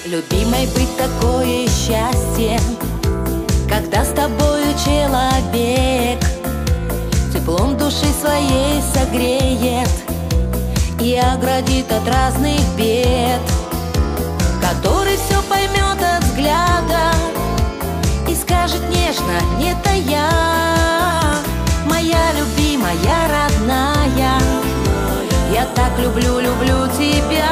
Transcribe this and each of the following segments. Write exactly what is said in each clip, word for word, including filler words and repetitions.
Любимой быть такое счастье, когда с тобою человек теплом души своей согреет и оградит от разных бед, который все поймет от взгляда и скажет нежно: не тая, моя любимая, родная, я так люблю, люблю тебя.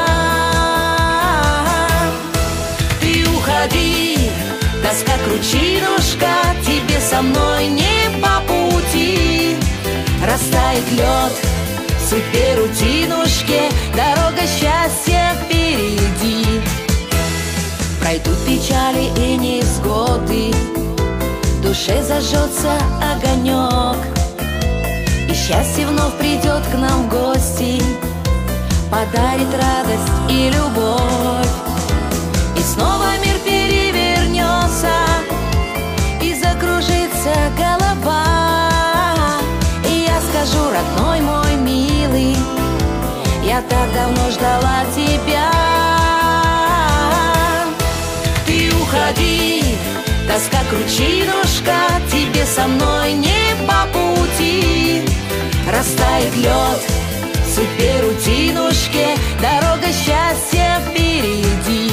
Ты уходи, тоска кручинушка, тебе со мной не по пути. Растает лед в судьбе рутинушке, дорога счастья впереди. Пройдут печали и невзгоды, в душе зажжется огонек, и счастье вновь придет к нам в гости, подарит радость и любовь. И снова мир перевернется, и закружится голова, и я скажу: родной мой милый, я так давно ждала тебя. Ты уходи, тоска кручинушка, тебе со мной не по пути. Растает лед в судьбе рутинушке, дорога счастья впереди.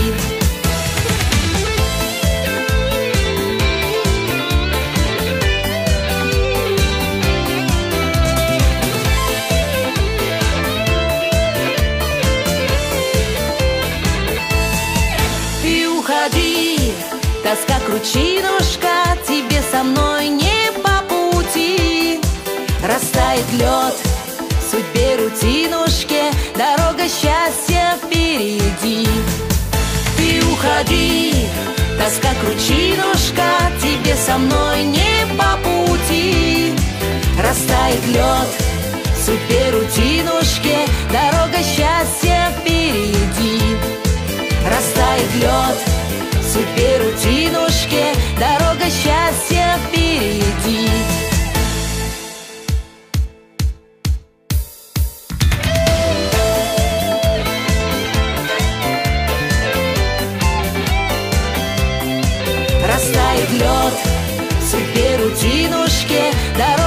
Ты уходи, тоска кручинушка, тебе со мной не по пути. Растает лед в судьбе рутинушке, дорога счастья впереди. Ты уходи, тоска кручинушка, тебе со мной не по пути. Растает лед в судьбе рутинушке, дорога счастья впереди. Растает лед в судьбе рутинушке, дорога счастья впереди. Растает лед в судьбе рутинушке, дорога